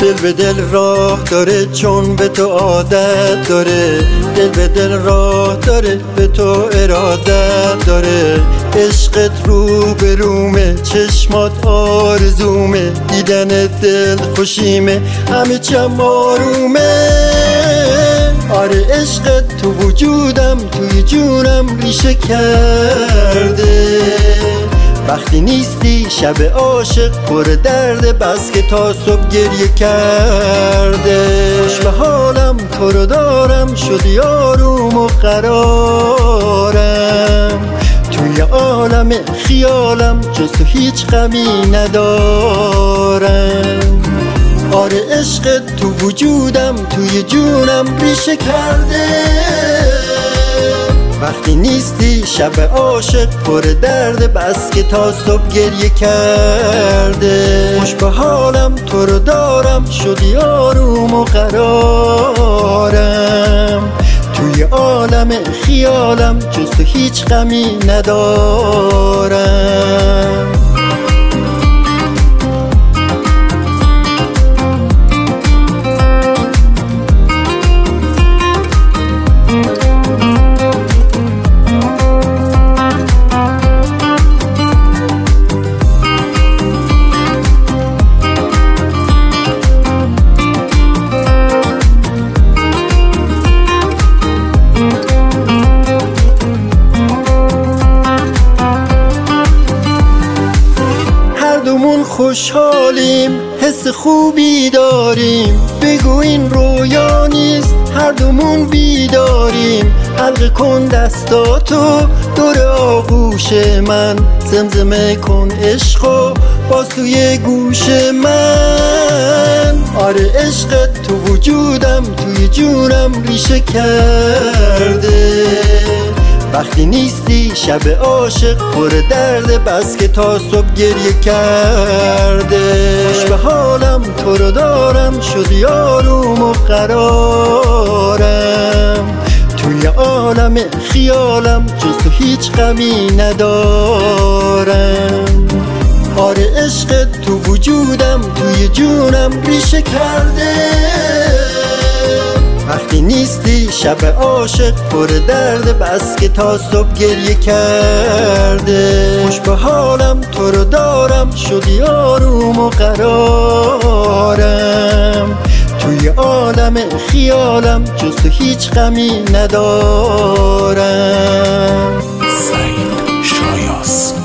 دل به دل راه داره چون به تو عادت داره، دل به دل راه داره به تو ارادت داره. عشقت رو به رومه، چشمات آرزومه، دیدن دل خوشیمه، همه چم آرومه. آره عشقت تو وجودم، توی جونم ریشه کرده. وقتی نیستی شب عاشق پر درده، بس که تا صبح گریه کرده. خوش به حالم تو رو دارم، شدی آروم و قرارم. توی عالم خیالم جز تو هیچ غمی ندارم. آره عشقت تو وجودم، توی جونم ریشه کرده. وقتی نیستی شب عاشق پر درده، بس که تا صبح گریه کرده. خوش به حالم تو رو دارم، شدی آروم و قرارم. توی عالم خیالم جز تو هیچ غمی ندارم. خوشحالیم، حس خوبی داریم، بگو این رویا نیست، هر دومون بیداریم. حلقه کن دستاتو دور آغوش من، زمزمه کن عشقو باز توی گوش من. آره عشقت تو وجودم، توی جونم ریشه کرده. وقتی نیستی شب عاشق پر درده، بس که تا صبح گریه کرده. خوش به حالم تو رو دارم، شدی آروم و قرارم. توی عالم خیالم جز تو هیچ غمی ندارم. آره عشقت تو وجودم، توی جونم ریشه کرده. وقتی نیستی شب عاشق پر درده، بس که تا صبح گریه کرده. خوش به حالم تو رو دارم، شدی آروم و قرارم. توی عالم خیالم جز تو هیچ غمی ندارم. سعید شایاس.